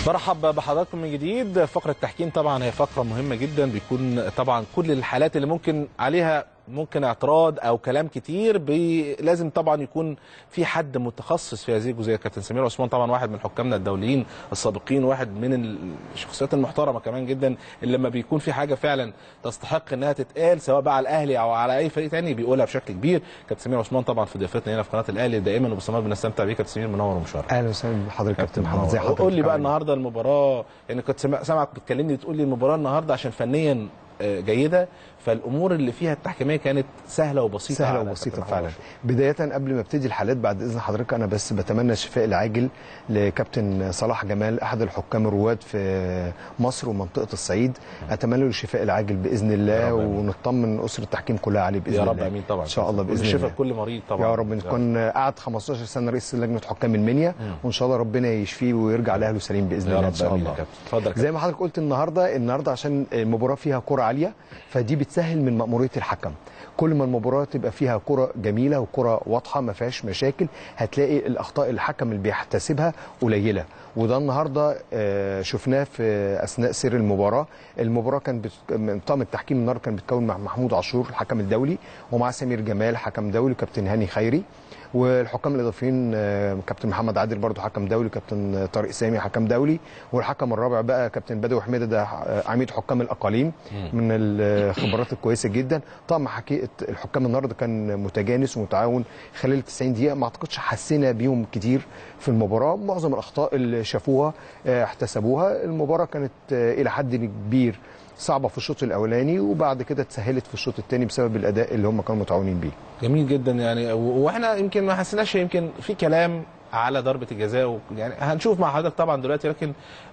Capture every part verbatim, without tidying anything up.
برحب بحضراتكم من جديد. فقرة التحكيم طبعا هي فقرة مهمة جدا، بيكون طبعا كل الحالات اللي ممكن عليها ممكن اعتراض او كلام كتير بي... لازم طبعا يكون في حد متخصص في هذه الجزئيه. كابتن سمير عثمان طبعا واحد من حكامنا الدوليين السابقين، واحد من الشخصيات المحترمه كمان جدا، اللي لما بيكون في حاجه فعلا تستحق انها تتقال سواء بقى على الاهلي او على اي فريق ثاني بيقولها بشكل كبير. كابتن سمير عثمان طبعا في ضيافتنا هنا في قناه الاهلي دائما وباستمرار بنستمتع بيه. كابتن سمير منور ومشرف. اهلا وسهلا بحضرتك كابتن محمد. زي حضرتك؟ قول لي بقى النهارده المباراه، يعني كنت سامعك بتكلمني بتقول لي المباراه النهارده عشان فنيا جيده، فالامور اللي فيها التحكيميه كانت سهله وبسيطه. سهله وبسيطه فعلا. بدايه قبل ما ابتدي الحالات بعد اذن حضرتك، انا بس بتمنى الشفاء العاجل لكابتن صلاح جمال احد الحكام الرواد في مصر ومنطقه الصعيد. اتمنى له الشفاء العاجل باذن الله، ونطمن اسره التحكيم كلها عليه باذن الله. يا رب امين طبعا ان شاء الله باذن الله. الشفاء لكل مريض طبعا يا رب. نكون قعد خمستاشر سنه رئيس لجنه حكام المنيا، وان شاء الله ربنا يشفيه ويرجع لاهله سليم باذن الله ان شاء الله. اتفضل. زي ما حضرتك قلت النهارده النهارده عشان المباراه فيها كره عاليه، فدي بتسهل من مأمورية الحكم. كل ما المباراة تبقى فيها كرة جميلة وكرة واضحة ما فيهاش مشاكل، هتلاقي الأخطاء الحكم اللي بيحتسبها قليلة. وده النهارده شفناه في أثناء سير المباراة. المباراة كان من طاقم التحكيم النهارده كان بيتكون مع محمود عاشور الحكم الدولي، ومع سمير جمال حكم دولي، وكابتن هاني خيري، والحكام الاضافيين كابتن محمد عادل برضو حكم دولي، كابتن طارق سامي حكم دولي، والحكم الرابع بقى كابتن بدوي حميده ده عميد حكام الاقاليم من الخبرات الكويسه جدا. طبعا حقيقه الحكام النهارده كان متجانس ومتعاون خلال تسعين دقيقه، ما اعتقدش حسينا بيهم كتير في المباراه. معظم الاخطاء اللي شافوها احتسبوها. المباراه كانت الى حد كبير صعبه في الشوط الاولاني، وبعد كده اتسهلت في الشوط الثاني بسبب الاداء اللي هم كانوا متعاونين بيه. جميل جدا يعني، واحنا يمكن ما حسيناش، يمكن في كلام على ضربه الجزاء، يعني هنشوف مع حضرتك طبعا دلوقتي، لكن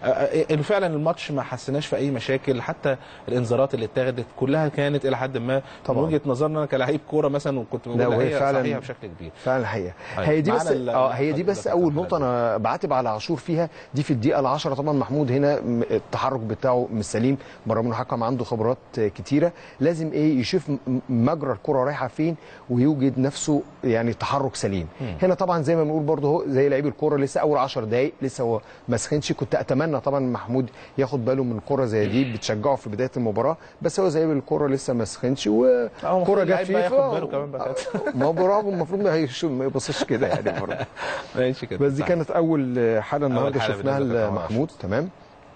فعلا الماتش ما حسيناش في اي مشاكل. حتى الانذارات اللي اتاخدت كلها كانت الى حد ما من وجهه نظرنا انا كلاعب كوره مثلا، وكنت بقول هي صحيحه بشكل كبير. فعلا الحقيقه هي دي بس اه هي دي بس اول نقطه انا بعاتب على عاشور فيها، دي في الدقيقه العاشرة. طبعا محمود هنا التحرك بتاعه مش سليم، برغم انه حكم عنده خبرات كتيره. لازم ايه يشوف مجرى الكره رايحه فين ويوجد نفسه يعني تحرك سليم. م. هنا طبعا زي ما بنقول برضه هو زي لعيب الكوره لسه اول عشر دقائق لسه هو ما سخنش. كنت اتمنى طبعا محمود ياخد باله من كوره زي دي بتشجعه في بدايه المباراه، بس هو زي الكوره لسه ما سخنش وكوره جت فيه ياخد باله كمان بقى. ما هو برافو، المفروض ما يبصش كده يعني برضه. ماشي كده. بس دي كانت اول حاله النهارده شفناها لمحمود. تمام.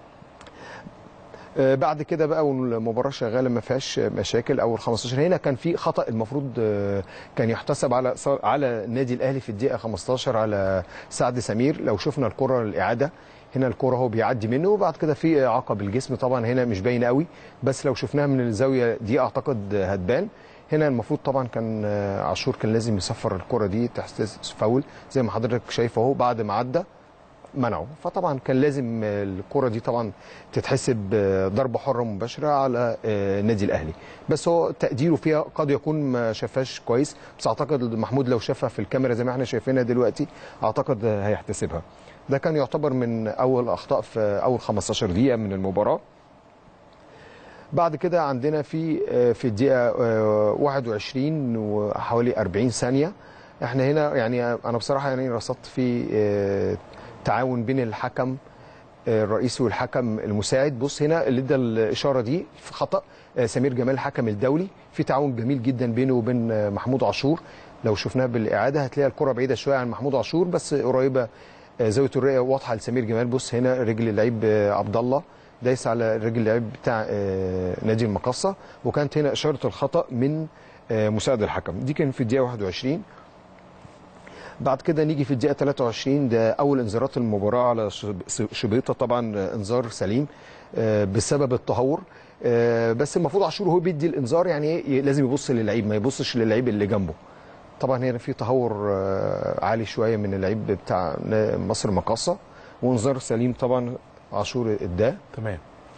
بعد كده بقى والمباراه شغاله ما فيهاش مشاكل. اول خمستاشر هنا كان في خطا المفروض كان يحتسب على على النادي الاهلي في الدقيقه خمستاشر على سعد سمير. لو شفنا الكره الاعاده هنا الكره هو بيعدي منه، وبعد كده في اعاقه بالجسم. طبعا هنا مش باينه قوي، بس لو شفناها من الزاويه دي اعتقد هتبان. هنا المفروض طبعا كان عاشور كان لازم يصفر الكره دي تحت فاول زي ما حضرتك شايف اهو، بعد ما عدى منعه. فطبعا كان لازم الكره دي طبعا تتحسب ضربه حره مباشره على النادي الاهلي، بس هو تقديره فيها قد يكون ما شافهاش كويس. بس اعتقد محمود لو شافها في الكاميرا زي ما احنا شايفينها دلوقتي اعتقد هيحتسبها. ده كان يعتبر من اول اخطاء في اول خمستاشر دقيقه من المباراه. بعد كده عندنا في في الدقيقه واحد وعشرين وحوالي أربعين ثانيه احنا هنا يعني انا بصراحه يعني رصدت في تعاون بين الحكم الرئيسي والحكم المساعد. بص هنا اللي ادى الاشاره دي في خطا سمير جمال الحكم الدولي، في تعاون جميل جدا بينه وبين محمود عاشور. لو شفناها بالاعاده هتلاقي الكره بعيده شويه عن محمود عاشور بس قريبه، زاويه الرؤيه واضحه لسمير جمال. بص هنا رجل اللعيب عبد الله دايس على رجل اللعيب بتاع نادي المقصه، وكانت هنا اشاره الخطا من مساعد الحكم. دي كان في الدقيقه واحد وعشرين. بعد كده نيجي في الدقيقه ثلاثة وعشرين، ده اول انذارات المباراه على شبيطه. طبعا انذار سليم بسبب التهور، بس المفروض عاشور هو بيدي الانذار يعني ايه لازم يبص للعيب ما يبصش للعيب اللي جنبه. طبعا هنا في تهور عالي شويه من اللعيب بتاع مصر مقاصه، وانذار سليم طبعا عاشور اداه. تمام.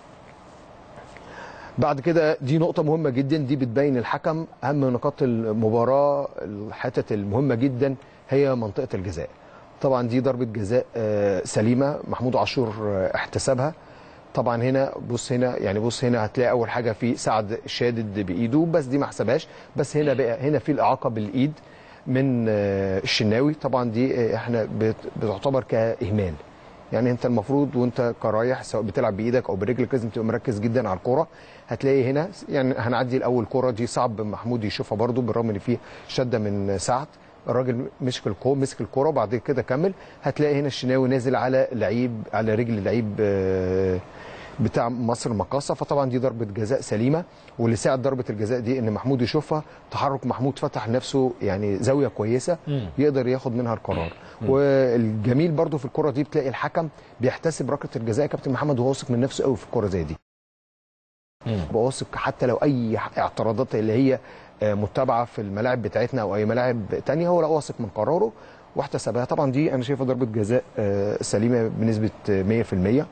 بعد كده دي نقطة مهمة جدا، دي بتبين الحكم أهم نقاط المباراة. الحتة المهمة جدا هي منطقة الجزاء. طبعا دي ضربة جزاء سليمة محمود عاشور احتسبها. طبعا هنا بص هنا يعني بص هنا هتلاقي أول حاجة في سعد شادد بإيده، بس دي ما حسبهاش. بس هنا بقى هنا في الإعاقة بالإيد من الشناوي. طبعا دي احنا بتعتبر كإهمال يعني انت المفروض وانت كرايح سواء بتلعب بايدك او برجلك لازم تبقى مركز جدا على الكوره. هتلاقي هنا يعني هنعدي الاول كوره دي صعب محمود يشوفها برده بالرغم ان في شده من سعد، الراجل مسك الكوره مسك الكوره وبعد كده كمل. هتلاقي هنا الشناوي نازل على لعيب على رجل لعيب بتاع مصر مقاصه، فطبعا دي ضربه جزاء سليمه. واللي ساعد ضربه الجزاء دي ان محمود يشوفها، تحرك محمود فتح لنفسه يعني زاويه كويسه يقدر ياخد منها القرار. والجميل برده في الكره دي بتلاقي الحكم بيحتسب ركله الجزاء يا كابتن محمد وهو واثق من نفسه قوي في الكره زي دي. واثق حتى لو اي اعتراضات اللي هي متبعه في الملاعب بتاعتنا او اي ملاعب ثانيه هو لا واثق من قراره واحتسبها. طبعا دي انا شايفها ضربه جزاء سليمه بنسبه مية في المية.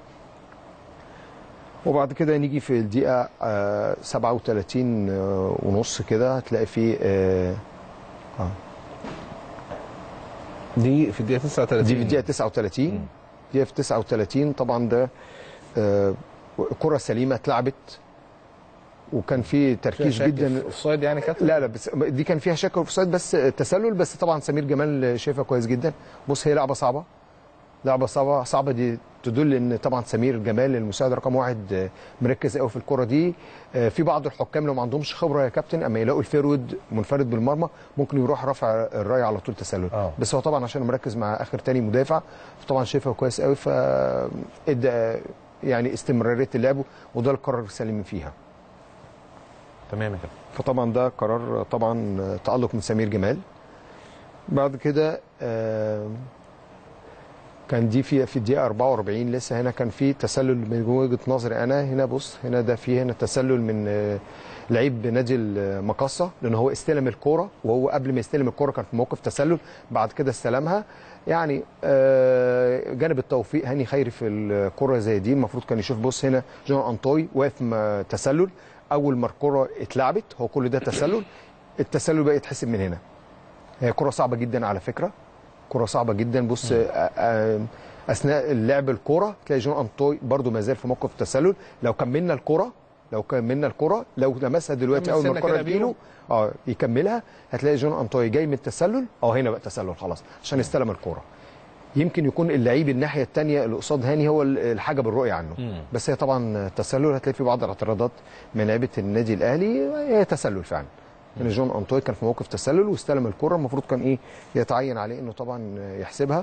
وبعد كده نيجي في الدقيقه سبعة وثلاثين ونص كده هتلاقي في اه دي في الدقيقه تسعة وثلاثين دي في الدقيقه تسعة وثلاثين دي في تسعة وثلاثين. طبعا ده آه كره سليمه اتلعبت وكان في تركيز جدا. اوفسايد يعني كابتن؟ لا لا بس دي كان فيها شك اوفسايد بس تسلل، بس طبعا سمير جمال شايفها كويس جدا. بص هي لعبه صعبه لعبه صعبه صعبه دي تدل ان طبعا سمير جمال المساعد رقم واحد مركز قوي في الكره دي. في بعض الحكام لو ما عندهمش خبره يا كابتن اما يلاقوا الفيرود منفرد بالمرمى ممكن يروح رافع الرايه على طول تسلل. أوه. بس هو طبعا عشان مركز مع اخر تاني مدافع فطبعا شايفها كويس قوي فادى يعني استمراريه اللعب وده القرار السليم فيها. تمام كده. فطبعا ده قرار طبعا تألق من سمير جمال. بعد كده آه كان دي في في الدقيقه أربعة وأربعين لسه هنا كان في تسلل من وجهه نظري انا. هنا بص هنا ده في هنا تسلل من لعيب نادي المقاصه لان هو استلم الكوره وهو قبل ما يستلم الكوره كان في موقف تسلل بعد كده استلمها. يعني آه جانب التوفيق هاني خيري في الكوره زي دي المفروض كان يشوف. بص هنا جون انطوي واقف تسلل اول ما الكوره اتلعبت هو كل ده تسلل. التسلل بقى يتحسب من هنا. هي كوره صعبه جدا على فكره كرة صعبة جدا. بص اثناء اللعب الكرة تلاقي جون انطوي برده ما زال في موقف التسلل. لو كملنا الكرة لو كملنا الكرة لو لمسها دلوقتي اول ما الكرة تجيله اه يكملها هتلاقي جون انطوي جاي من التسلل. اه هنا بقى تسلل خلاص عشان استلم الكرة. يمكن يكون اللعيب الناحية الثانية اللي قصاد هاني هو الحاجة بالرؤية عنه. مم. بس هي طبعا تسلل. هتلاقي في بعض الاعتراضات من لعيبة النادي الاهلي هي تسلل فعلا. ان يعني جون انطوي كان في موقف تسلل واستلم الكره المفروض كان ايه يتعين عليه انه طبعا يحسبها.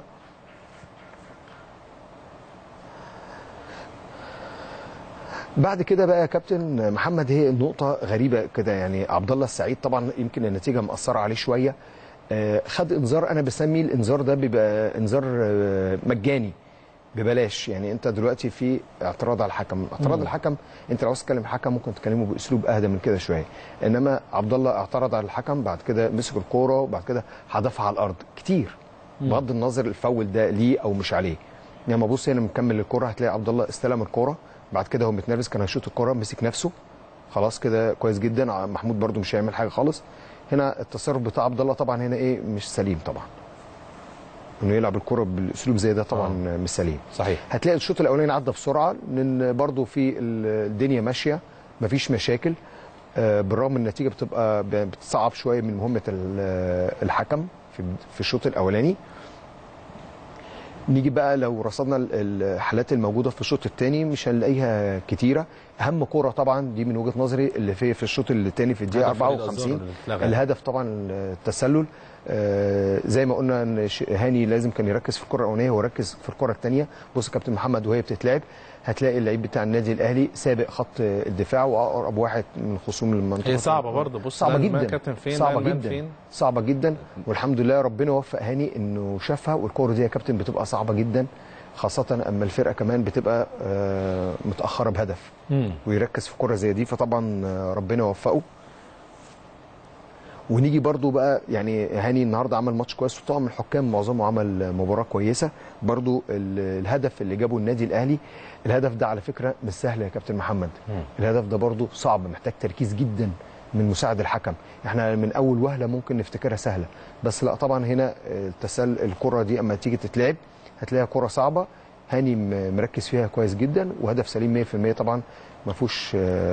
بعد كده بقى يا كابتن محمد هي النقطه غريبه كده يعني عبد الله السعيد طبعا يمكن النتيجه مأثره عليه شويه. خد انذار انا بسمي الانذار ده بيبقى انذار مجاني ببلاش. يعني انت دلوقتي في اعتراض على الحكم اعتراض الحكم انت لو عاوز تكلم الحكم ممكن تكلمه باسلوب اهدى من كده شويه. انما عبد الله اعترض على الحكم بعد كده مسك الكوره وبعد كده حدفها على الارض كتير بغض النظر الفاول ده ليه او مش عليه. لما يعني بص هنا مكمل الكوره هتلاقي عبد الله استلم الكوره بعد كده هو متنرفز كان هيشوط الكوره مسك نفسه خلاص كده كويس جدا. محمود برده مش هيعمل حاجه خالص. هنا التصرف بتاع عبد الله طبعا هنا ايه مش سليم طبعا انه يلعب الكره بالاسلوب زي ده طبعا آه. مش سليم. صحيح. هتلاقي الشوط الاولاني عدى بسرعه لان برده في الدنيا ماشيه مفيش مشاكل. آه بالرغم ان النتيجه بتبقى بتصعب شويه من مهمه الحكم في في الشوط الاولاني. نيجي بقى لو رصدنا الحالات الموجوده في الشوط الثاني مش هنلاقيها كتيره. اهم كوره طبعا دي من وجهه نظري اللي في في الشوط الثاني في الدقيقه أربعة وخمسين الهدف طبعا التسلل. آه زي ما قلنا ان هاني لازم كان يركز في الكره الاولانيه وركز في الكره الثانيه. بص كابتن محمد وهي بتتلعب هتلاقي اللعيب بتاع النادي الاهلي سابق خط الدفاع واقرب واحد من خصوم المنطقه. هي صعبه برضه. بص صعبه جدا كابتن فين صعبه جدا فين؟ صعبه جدا. والحمد لله ربنا وفق هاني انه شافها. والكوره دي يا كابتن بتبقى صعبه جدا خاصه اما الفرقه كمان بتبقى آه متاخره بهدف مم. ويركز في كره زي دي فطبعا ربنا وفقه. ونيجي برضو بقى يعني هاني النهارده عمل ماتش كويس وطبعا الحكام معظمه عمل مباراه كويسه. برضو الهدف اللي جابه النادي الاهلي الهدف ده على فكره مش سهل يا كابتن محمد. مم. الهدف ده برضو صعب محتاج تركيز جدا من مساعد الحكم. احنا من اول وهله ممكن نفتكرها سهله بس لا طبعا هنا التسل الكره دي اما تيجي تتلعب هتلاقيها كره صعبه. هاني مركز فيها كويس جدا، وهدف سليم مية في المية طبعا ما فيهوش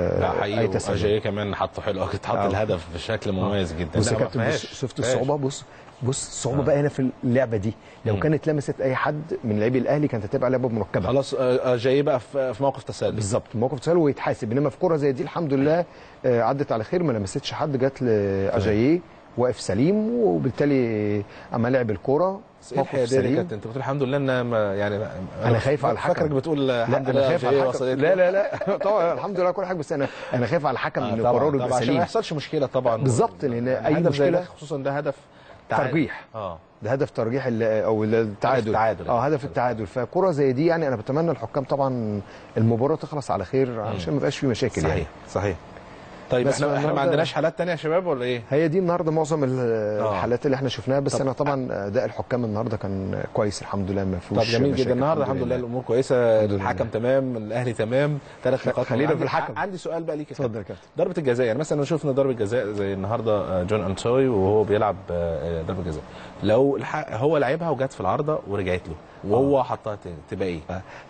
اي تسلل. اجاي كمان حطه حلو، حط آه. الهدف بشكل مميز آه. جدا. بص يا كابتن، شفت الصعوبه؟ بص بص الصعوبه آه. بقى هنا في اللعبه دي، لو مم. كانت لمست اي حد من لاعبي الاهلي كانت هتبقى لعبه مركبه. خلاص اجاي بقى في موقف تسلل بالظبط، موقف تسلل ويتحاسب. انما في كره زي دي الحمد لله عدت على خير، ما لمستش حد، جت لاجاييه واقف سليم، وبالتالي اما لعب الكوره موقف سليم. انت بتقول الحمد لله ان يعني انا خايف على الحكم. فاكرك بتقول الحمد لله خايف على الحكم. لا لا لا طبعا الحمد لله كل حاجه، بس انا انا خايف على الحكم ان قراره يبقى سليم عشان ما يحصلش مشكله طبعا. بالظبط، لان اي مشكله خصوصا ده هدف ترجيح. اه ده هدف ترجيح او التعادل. التعادل اه هدف التعادل. فكره زي دي يعني انا بتمنى الحكام طبعا المباراه تخلص على خير عشان ما يبقاش في مشاكل. صحيح يعني صحيح. طيب احنا احنا ما عندناش حالات ثانيه يا شباب ولا ايه؟ هي دي النهارده معظم الحالات اللي احنا شفناها، بس طب انا طبعا اداء الحكام النهارده كان كويس الحمد لله، ما فيهوش. طب جميل جدا النهارده الحمد لله الامور كويسه، الحكم تمام، الاهلي تمام، ثلاث نقاط. خلينا في الحكم. عندي سؤال بقى ليك. اتفضل يا كابتن. ضربه الجزاء، يعني مثلا شفنا ضربه جزاء زي النهارده جون انتوي وهو بيلعب ضربه جزاء، لو هو لعبها وجت في العارضه ورجعت له وهو حطها تاني تبقى ايه؟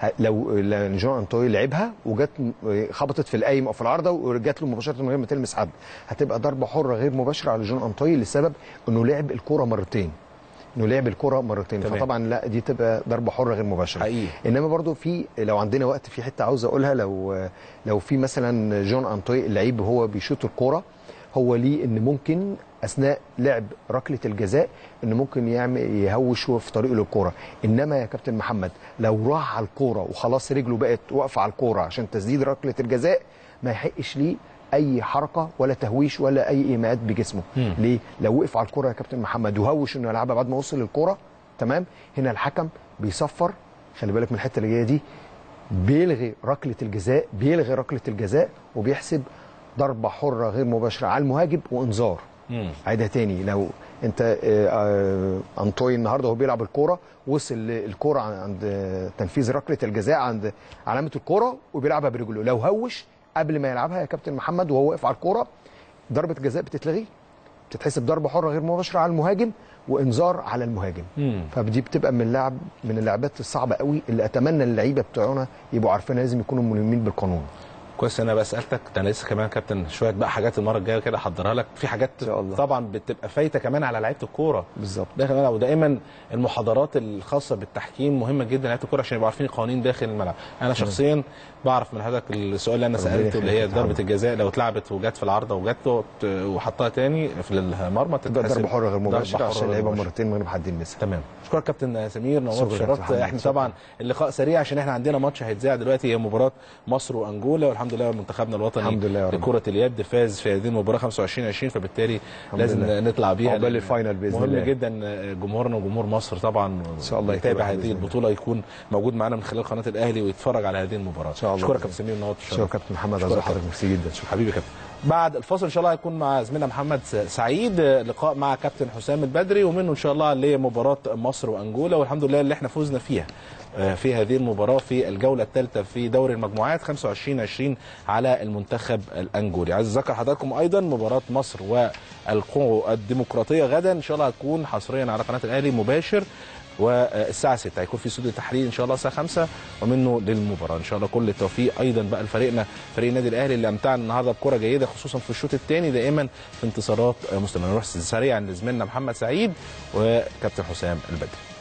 لو جون انتوي لعبها وجت خبطت في القايم او في العارضه ورجعت له مباشره من غير ما تلمس حد، هتبقى ضربه حره غير مباشره على جون انتوي لسبب انه لعب الكره مرتين. انه لعب الكره مرتين تمام. فطبعا لا دي تبقى ضربه حره غير مباشره حقيقي. انما برضو في لو عندنا وقت في حته عاوز اقولها، لو لو في مثلا جون انتوي اللعيب هو بيشوط الكره، هو ليه ان ممكن اثناء لعب ركله الجزاء ان ممكن يعمل يهوش في طريقه للكوره. انما يا كابتن محمد لو راح على الكوره وخلاص رجله بقت واقفه على الكوره عشان تسديد ركله الجزاء، ما يحقش ليه اي حركه ولا تهويش ولا اي ايماءات بجسمه. مم. ليه؟ لو وقف على الكوره يا كابتن محمد وهوش انه يلعبها بعد ما وصل للكوره تمام، هنا الحكم بيصفر. خلي بالك من الحته اللي جايه دي، بيلغي ركله الجزاء، بيلغي ركله الجزاء وبيحسب ضربه حره غير مباشره على المهاجم وانذار. عيدها تاني، لو انت انطوي النهارده وهو بيلعب الكوره وصل الكوره عند تنفيذ ركله الجزاء عند علامه الكوره وبيلعبها برجله، لو هوش قبل ما يلعبها يا كابتن محمد وهو واقف على الكوره، ضربه الجزاء بتتلغي، بتتحسب ضربه حره غير مباشره على المهاجم وانذار على المهاجم. مم. فدي بتبقى من اللعب من اللعبات الصعبه قوي اللي اتمنى اللعيبه بتوعنا يبقوا عارفين لازم يكونوا ملمين بالقانون. كويس انا بسالتك، انا لسه كمان كابتن شويه بقى حاجات المره الجايه كده احضرها لك، في حاجات طبعا بتبقى فايته كمان على لعيبه الكوره بالظبط داخل الملعب، ودائما المحاضرات الخاصه بالتحكيم مهمه جدا لعيبه الكوره عشان يبقوا عارفين القوانين داخل الملعب. انا شخصيا بعرف من حضرتك السؤال اللي انا سالته اللي هي ضربه الجزاء لو اتلعبت وجت في العارضه وجت وحطها تاني في المرمى تبقى ضربه حره غير مباشره عشان اللعيبه مرتين من غير ما حد يلمسها. تمام. اشكرك كابتن سمير، نورت وشرفت. احنا طبعا اللقاء سريع عشان احنا عندنا ماتش هيتذاع دلوقتي، هي مباراه مصر وانجولا، والحمد لله منتخبنا الوطني الحمد لله لكره اليد فاز في هذه المباراه خمسة وعشرين عشرين، فبالتالي لازم لله. نطلع بيها قبل الفاينل باذن الله. مهم جدا جمهورنا وجمهور مصر طبعا ان شاء الله يتابع هذه البطوله، يكون موجود معانا من خلال قناه الاهلي ويتفرج على هذه المباراه. ان شاء الله. اشكرك كابتن سمير، نورت. شكرا كابتن محمد، عايز حضرتك ميرسي جدا. شكرا حبيبي كابتن. بعد الفاصل ان شاء الله هيكون مع زميلنا محمد سعيد لقاء مع كابتن حسام البدري، ومنه ان شاء الله لمباراه مصر وانجولا، والحمد لله اللي احنا فوزنا فيها في هذه المباراه في الجوله الثالثه في دوري المجموعات خمسة وعشرين عشرين على المنتخب الانجولي. عايز اذكر حضراتكم ايضا مباراه مصر والكونغو الديمقراطيه غدا ان شاء الله هتكون حصريا على قناه الاهلي مباشر، والساعه ستة هيكون في استوديو تحرير ان شاء الله الساعه خمسة ومنه للمباراه. ان شاء الله كل التوفيق ايضا بقى لفريقنا فريق النادي الاهلي اللي امتعنا النهارده بكره جيده خصوصا في الشوط الثاني، دائما في انتصارات مستمره. نروح سريعا لزميلنا محمد سعيد وكابتن حسام البدري.